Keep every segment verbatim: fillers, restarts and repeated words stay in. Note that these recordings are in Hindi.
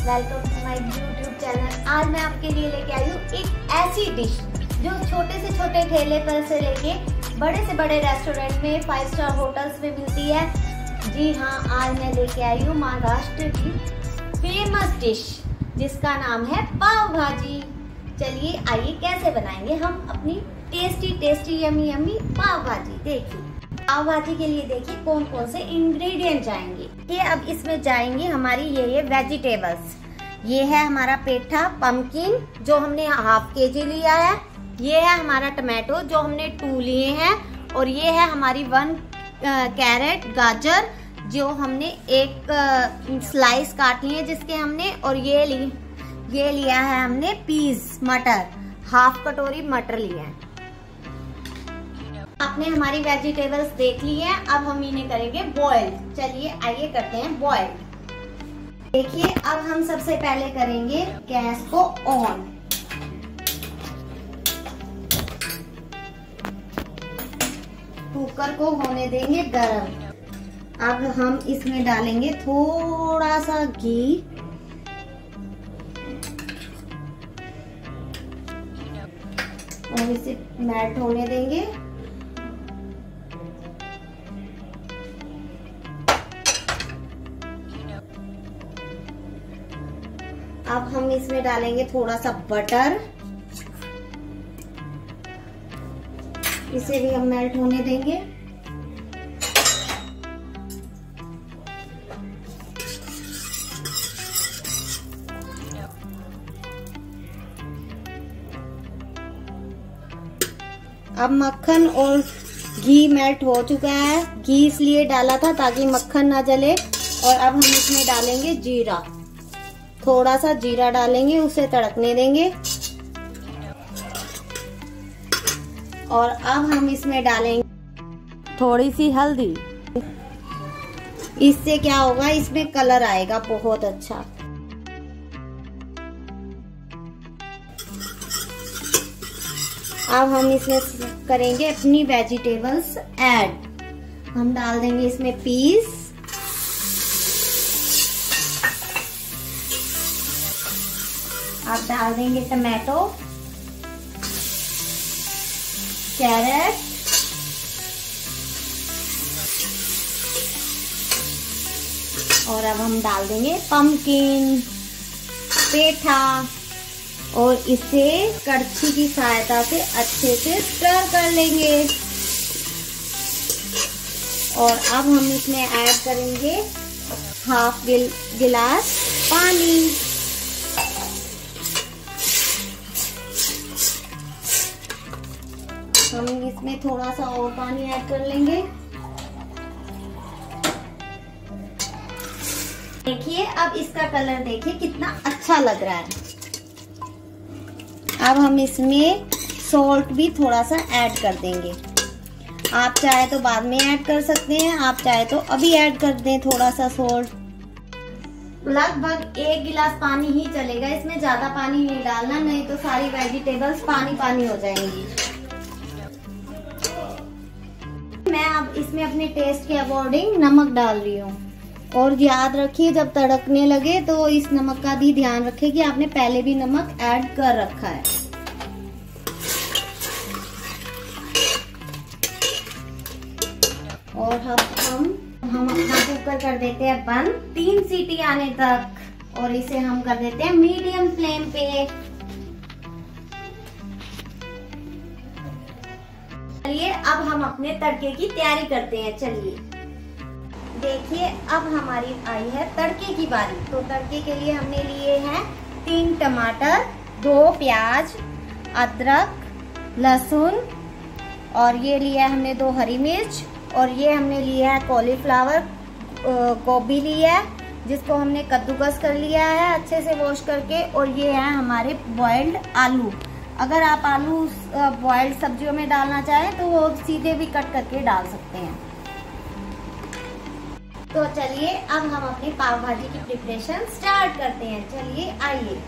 Welcome to my YouTube channel. आज मैं आपके लिए लेके आई हूँ एक ऐसी डिश जो छोटे से छोटे ठेले पर से लेके बड़े से बड़े रेस्टोरेंट में, फाइव स्टार होटल्स में मिलती है। जी हाँ, आज मैं लेके आई हूँ महाराष्ट्र की फेमस डिश जिसका नाम है पाव भाजी। चलिए आइए कैसे बनाएंगे हम अपनी tasty tasty yummy yummy pav bhaji. देखिए पाव भाजी के लिए देखिए कौन कौन से इंग्रेडिएंट जाएंगे। ये अब इसमें जाएंगे हमारी ये ये वेजिटेबल्स। ये है हमारा पेठा पम्पकिन जो हमने हाफ के जी लिया है। ये है हमारा टमाटो जो हमने टू लिए हैं। और ये है हमारी वन कैरेट गाजर जो हमने एक आ, स्लाइस काट ली है जिसके हमने। और ये ली ये लिया है हमने पीस मटर, हाफ कटोरी मटर लिया है। आपने हमारी वेजिटेबल्स देख ली है, अब हम इन्हें करेंगे बॉयल। चलिए आइए करते हैं बॉयल। देखिए अब हम सबसे पहले करेंगे गैस को ऑन। कुकर को होने देंगे गरम। अब हम इसमें डालेंगे थोड़ा सा घी। और इसे मेल्ट होने देंगे। अब हम इसमें डालेंगे थोड़ा सा बटर। इसे भी हम मेल्ट होने देंगे। अब मक्खन और घी मेल्ट हो चुका है। घी इसलिए डाला था ताकि मक्खन ना जले। और अब हम इसमें डालेंगे जीरा। थोड़ा सा जीरा डालेंगे, उसे तड़कने देंगे। और अब हम इसमें डालेंगे थोड़ी सी हल्दी। इससे क्या होगा, इसमें कलर आएगा बहुत अच्छा। अब हम इसमें करेंगे अपनी वेजिटेबल्स ऐड। हम डाल देंगे इसमें पीस, अब डाल देंगे टमाटो, कैरेट, और अब हम डाल देंगे पम्पकिन, पेठा। और इसे कड़छी की सहायता से अच्छे से स्टर कर लेंगे। और अब हम इसमें ऐड करेंगे हाफ गिल, गिलास पानी। हम इसमें थोड़ा सा और पानी ऐड कर लेंगे। देखिए अब इसका कलर देखिए कितना अच्छा लग रहा है। अब हम इसमें सॉल्ट भी थोड़ा सा ऐड कर देंगे। आप चाहे तो बाद में ऐड कर सकते हैं, आप चाहे तो अभी ऐड कर दें थोड़ा सा सॉल्ट। लगभग एक गिलास पानी ही चलेगा, इसमें ज्यादा पानी नहीं डालना, नहीं तो सारी वेजिटेबल्स पानी पानी हो जाएंगी। मैं अब इसमें अपने टेस्ट के अकॉर्डिंग नमक डाल रही हूँ। और याद रखिए जब तड़कने लगे तो इस नमक का भी ध्यान रखिए कि आपने पहले भी नमक ऐड कर रखा है। और अब हम हम अपना कुकर कर देते हैं बंद तीन सीटी आने तक। और इसे हम कर देते हैं मीडियम फ्लेम पे। चलिए अब हम अपने तड़के की तैयारी करते हैं। चलिए देखिए अब हमारी आई है तड़के की बारी। तो तड़के के लिए हमने लिए हैं तीन टमाटर, दो प्याज, अदरक, लहसुन, और ये लिया है हमने दो हरी मिर्च। और ये हमने लिया है कॉलीफ्लावर, गोभी लिया है जिसको हमने कद्दूकस कर लिया है अच्छे से वॉश करके। और ये है हमारे बॉइल्ड आलू। अगर आप आलू बॉइल्ड सब्जियों में डालना चाहें तो वो सीधे भी कट करके डाल सकते हैं। तो चलिए अब हम अपनी पाव भाजी की प्रिपरेशन स्टार्ट करते हैं। चलिए आइए।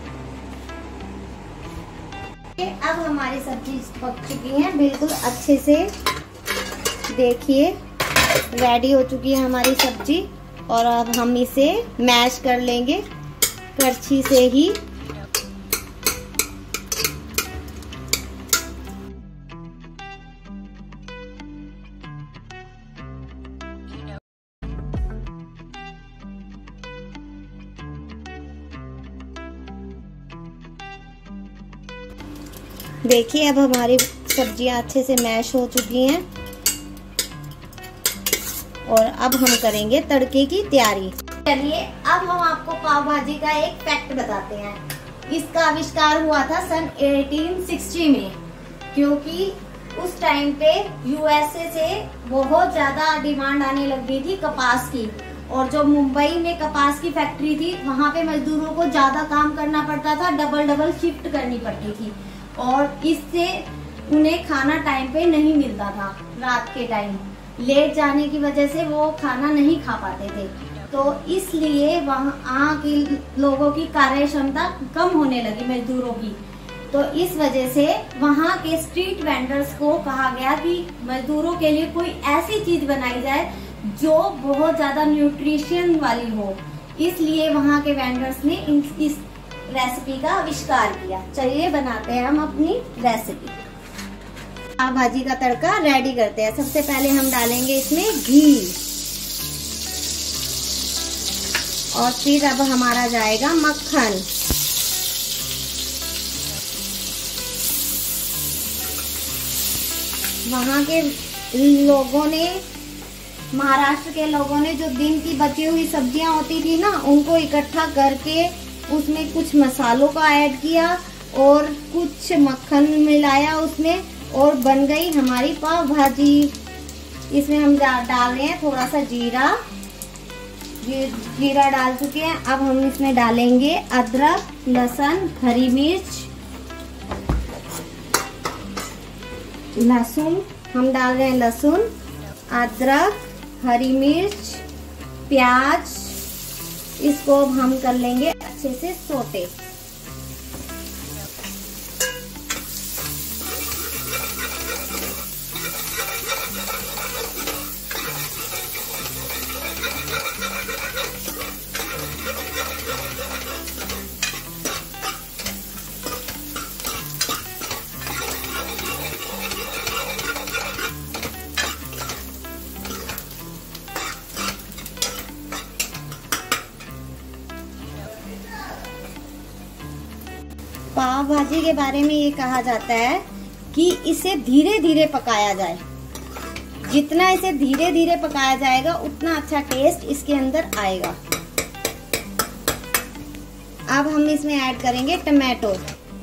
अब हमारी सब्जी पक चुकी है बिल्कुल अच्छे से। देखिए रेडी हो चुकी है हमारी सब्जी। और अब हम इसे मैश कर लेंगे। करछी से ही देखिए अब हमारी सब्जियां अच्छे से मैश हो चुकी हैं और अब हम करेंगे तड़के की तैयारी। चलिए अब हम आपको पाव भाजी का एक फैक्ट बताते हैं। इसका आविष्कार हुआ था सन अठारह सौ साठ में, क्योंकि उस टाइम पे यूएसए से बहुत ज्यादा डिमांड आने लग गई थी कपास की, और जो मुंबई में कपास की फैक्ट्री थी वहां पे मजदूरों को ज्यादा काम करना पड़ता था, डबल डबल शिफ्ट करनी पड़ती थी, और इससे उन्हें खाना टाइम पे नहीं मिलता था। रात के टाइम लेट जाने की वजह से वो खाना नहीं खा पाते थे, तो इसलिए वहाँ के लोगों की कार्य क्षमता कम होने लगी मजदूरों की। तो इस वजह से वहाँ के स्ट्रीट वेंडर्स को कहा गया कि मजदूरों के लिए कोई ऐसी चीज बनाई जाए जो बहुत ज्यादा न्यूट्रिशन वाली हो, इसलिए वहाँ के वेंडर्स ने इस रेसिपी का आविष्कार किया। चलिए बनाते हैं हम अपनी रेसिपी। पाव भाजी का तड़का रेडी करते हैं। सबसे पहले हम डालेंगे इसमें घी, और फिर अब हमारा जाएगा मक्खन, वहाँ के लोगों ने, महाराष्ट्र के लोगों ने जो दिन की बची हुई सब्जियां होती थी ना, उनको इकट्ठा करके उसमें कुछ मसालों का ऐड किया और कुछ मक्खन मिलाया उसमें, और बन गई हमारी पाव भाजी। इसमें हम डाल रहे हैं थोड़ा सा जीरा, जीरा डाल चुके हैं। अब हम इसमें डालेंगे अदरक, लहसुन, हरी मिर्च, लहसुन हम डाल रहे हैं, लहसुन, अदरक, हरी मिर्च, प्याज। इसको अब हम कर लेंगे अच्छे से सोटे। पाव भाजी के बारे में ये कहा जाता है कि इसे धीरे धीरे पकाया जाए। जितना इसे धीरे धीरे पकाया जाएगा उतना अच्छा टेस्ट इसके अंदर आएगा। अब हम इसमें ऐड करेंगे टमाटो।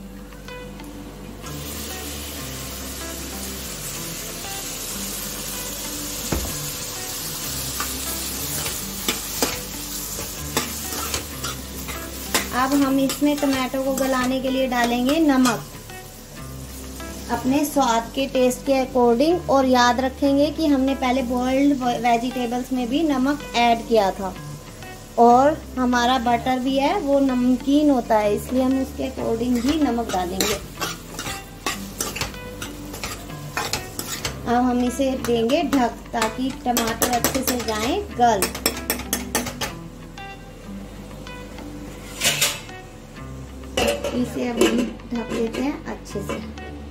अब हम इसमें टमाटो को गलाने के लिए डालेंगे नमक, अपने स्वाद के टेस्ट के अकॉर्डिंग, और याद रखेंगे कि हमने पहले बॉइल्ड वेजिटेबल्स में भी नमक ऐड किया था, और हमारा बटर भी है वो नमकीन होता है, इसलिए हम उसके अकॉर्डिंग ही नमक डालेंगे। अब हम इसे देंगे ढक, ताकि टमाटर अच्छे से जाएं गल। इसे अब हम ढक देते हैं अच्छे से।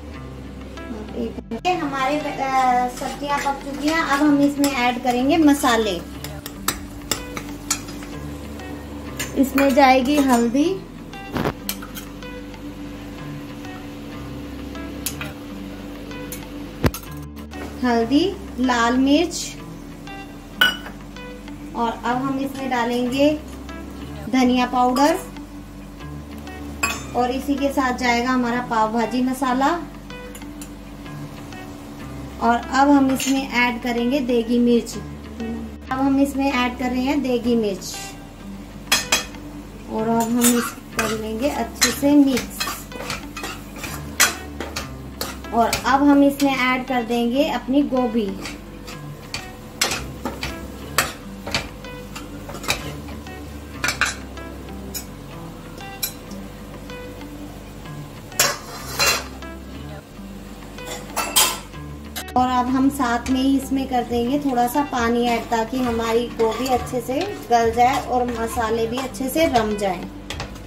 हमारे सब्जियां पक चुकी हैं। अब हम इसमें ऐड करेंगे मसाले। इसमें जाएगी हल्दी, हल्दी, लाल मिर्च, और अब हम इसमें डालेंगे धनिया पाउडर, और इसी के साथ जाएगा हमारा पाव भाजी मसाला। और अब हम इसमें ऐड करेंगे देगी मिर्च। अब हम इसमें ऐड कर रहे हैं देगी मिर्च, और अब हम इसको कर लेंगे अच्छे से मिक्स। और अब हम इसमें ऐड कर देंगे अपनी गोभी। और अब हम साथ में ही इसमें कर देंगे थोड़ा सा पानी ऐड, ताकि हमारी गोभी अच्छे से गल जाए और मसाले भी अच्छे से रम जाएं।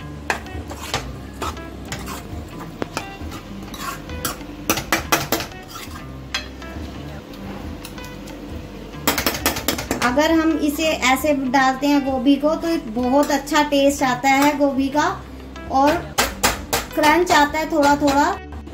अगर हम इसे ऐसे डालते हैं गोभी को तो बहुत अच्छा टेस्ट आता है गोभी का और क्रंच आता है थोड़ा थोड़ा।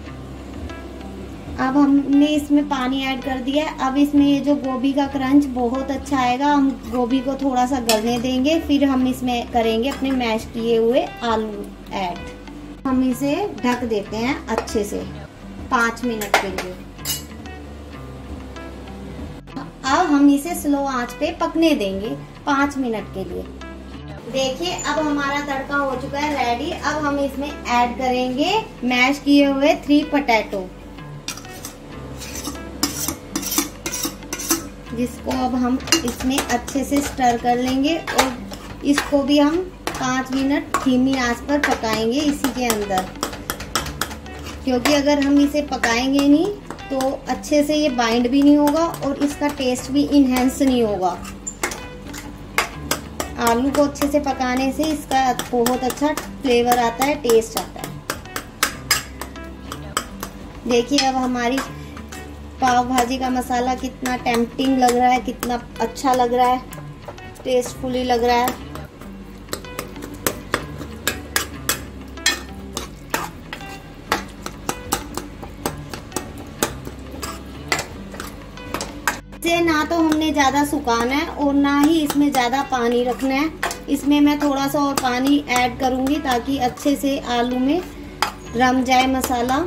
अब हमने इसमें पानी ऐड कर दिया है। अब इसमें ये जो गोभी का क्रंच बहुत अच्छा आएगा। हम गोभी को थोड़ा सा गलने देंगे, फिर हम इसमें करेंगे अपने मैश किए हुए आलू ऐड। हम इसे ढक देते हैं अच्छे से पाँच मिनट के लिए। अब हम इसे स्लो आंच पे पकने देंगे पाँच मिनट के लिए। देखिए अब हमारा तड़का हो चुका है रेडी। अब हम इसमें ऐड करेंगे मैश किए हुए थ्री पोटैटो, जिसको अब हम इसमें अच्छे से स्टर कर लेंगे और इसको भी हम पाँच मिनट धीमी आंच पर पकाएंगे इसी के अंदर, क्योंकि अगर हम इसे पकाएंगे नहीं तो अच्छे से ये बाइंड भी नहीं होगा और इसका टेस्ट भी इनहेंस नहीं होगा। आलू को अच्छे से पकाने से इसका बहुत अच्छा फ्लेवर आता है, टेस्ट आता है। देखिए अब हमारी पाव भाजी का मसाला कितना टेम्पटिंग लग रहा है, कितना अच्छा लग रहा है, टेस्टफुली लग रहा है। इसे ना तो हमने ज़्यादा सुखाना है और ना ही इसमें ज़्यादा पानी रखना है। इसमें मैं थोड़ा सा और पानी ऐड करूँगी ताकि अच्छे से आलू में रम जाए मसाला।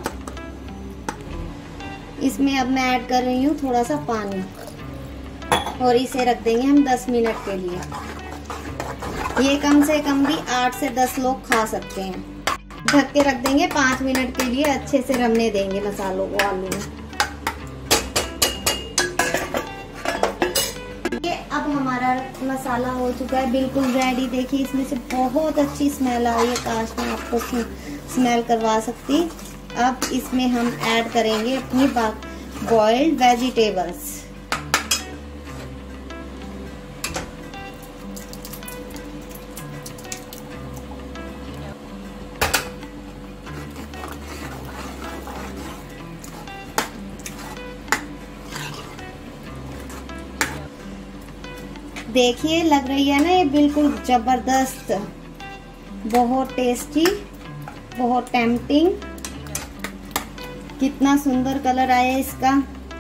इसमें अब मैं ऐड कर रही हूँ थोड़ा सा पानी और इसे रख देंगे हम दस मिनट के लिए। ये कम से कम भी आठ से दस लोग खा सकते हैं। ढक के रख देंगे पाँच मिनट के लिए, अच्छे से रमने देंगे मसालों को आलू में। ये अब हमारा मसाला हो चुका है बिल्कुल रेडी। देखिए इसमें से बहुत अच्छी स्मेल आ रही है, काश मैं आपको स्मेल करवा सकती। अब इसमें हम ऐड करेंगे अपनी बॉइल्ड वेजिटेबल्स। देखिए लग रही है ना ये बिल्कुल जबरदस्त, बहुत टेस्टी, बहुत टेम्पटिंग। कितना सुंदर कलर आया है इसका।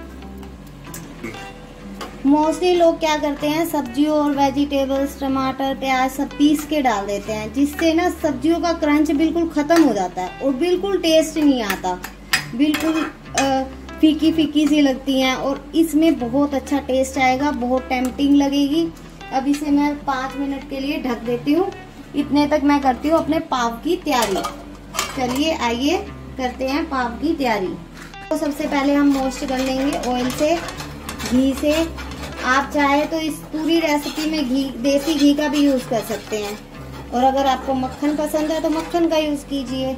मोस्टली लोग क्या करते हैं, सब्जियों और वेजिटेबल्स टमाटर प्याज सब पीस के डाल देते हैं, जिससे ना सब्जियों का क्रंच बिल्कुल खत्म हो जाता है और बिल्कुल टेस्ट नहीं आता, बिल्कुल फीकी फीकी सी लगती हैं। और इसमें बहुत अच्छा टेस्ट आएगा, बहुत टेम्पटिंग लगेगी। अब इसे मैं पाँच मिनट के लिए ढक देती हूँ। इतने तक मैं करती हूँ अपने पाव की तैयारी। चलिए आइए करते हैं पाव की तैयारी। तो सबसे पहले हम मोस्ट कर लेंगे ऑयल से, घी से। आप चाहे तो इस पूरी रेसिपी में घी, देसी घी का भी यूज कर सकते हैं, और अगर आपको मक्खन पसंद है तो मक्खन का यूज कीजिए।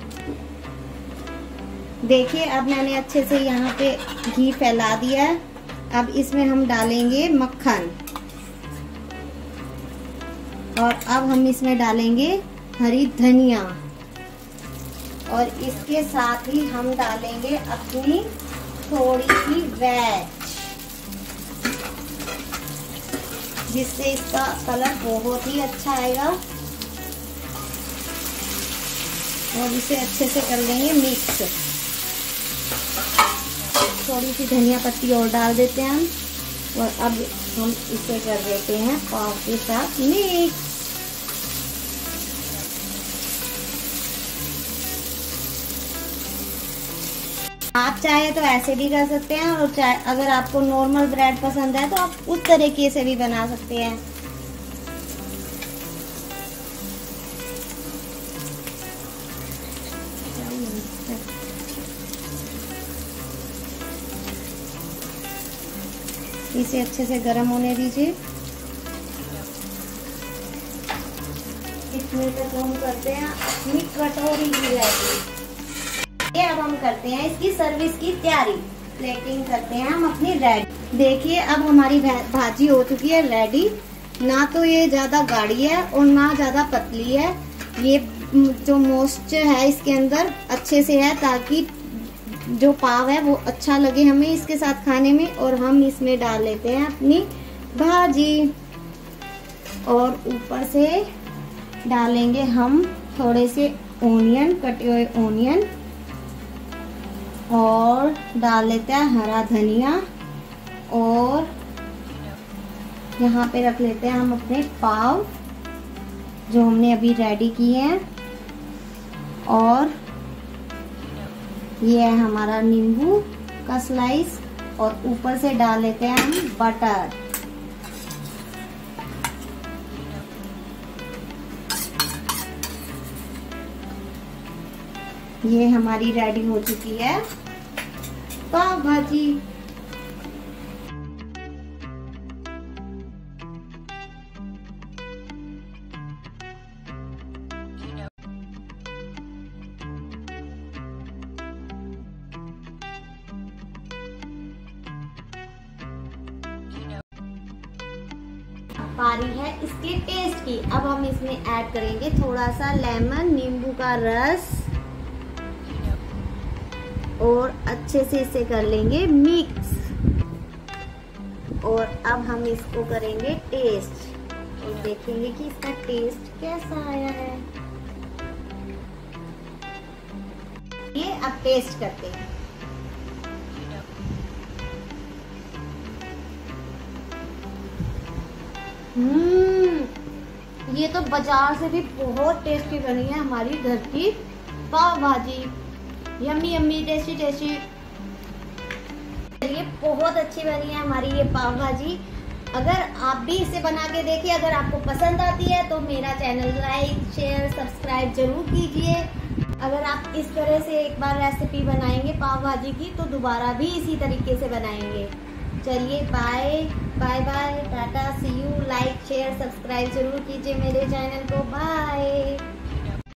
देखिए अब मैंने अच्छे से यहाँ पे घी फैला दिया है। अब इसमें हम डालेंगे मक्खन और अब हम इसमें डालेंगे हरी धनिया और इसके साथ ही हम डालेंगे अपनी थोड़ी सी वेज, जिससे इसका कलर बहुत ही अच्छा आएगा। और इसे अच्छे से कर लेंगे मिक्स। थोड़ी सी धनिया पत्ती और डाल देते हैं हम, और अब हम इसे कर देते हैं पाव के साथ मिक्स। आप चाहे तो ऐसे भी कर सकते हैं, और चाहे अगर आपको नॉर्मल ब्रेड पसंद है तो आप उस तरीके से भी बना सकते हैं। इसे अच्छे से गर्म होने दीजिए। इसमें तक हम करते हैं अपनी कटोरी की रेडी। ये अब हम करते हैं इसकी सर्विस की तैयारी। प्लेटिंग करते हैं हम अपनी रेडी। देखिए अब हमारी भाजी हो चुकी है रेडी। ना तो ये ज्यादा गाढ़ी है और ना ज्यादा पतली है। ये जो मॉइस्चर है इसके अंदर अच्छे से है, ताकि जो पाव है वो अच्छा लगे हमें इसके साथ खाने में। और हम इसमें डाल लेते हैं अपनी भाजी। और ऊपर से डालेंगे हम थोड़े से ओनियन, कटे हुए ओनियन, और डाल लेते हैं हरा धनिया, और यहाँ पे रख लेते हैं हम अपने पाव जो हमने अभी रेडी किए हैं, और ये है हमारा नींबू का स्लाइस, और ऊपर से डाल लेते हैं हम बटर। ये हमारी रेडी हो चुकी है पाव भाजी। बारी है इसके टेस्ट की। अब हम इसमें ऐड करेंगे थोड़ा सा लेमन, नींबू का रस, और अच्छे से इसे कर लेंगे मिक्स। और अब हम इसको करेंगे टेस्ट और देखेंगे कि इसका टेस्ट कैसा आया है। ये अब टेस्ट करते हैं। हम्म ये तो बाजार से भी बहुत टेस्टी बनी है हमारी घर की pav bhaji. Yummy yummy, tasty tasty. ये बहुत अच्छी बनी है हमारी ये पाव भाजी। अगर आप भी इसे बना के देखिए, अगर आपको पसंद आती है तो मेरा चैनल लाइक शेयर सब्सक्राइब जरूर कीजिए। अगर आप इस तरह से एक बार रेसिपी बनाएंगे पाव भाजी की तो दोबारा भी इसी तरीके से बनाएंगे। चलिए bye bye bye, tata, see you. Like share subscribe जरूर कीजिए मेरे चैनल को। बाय।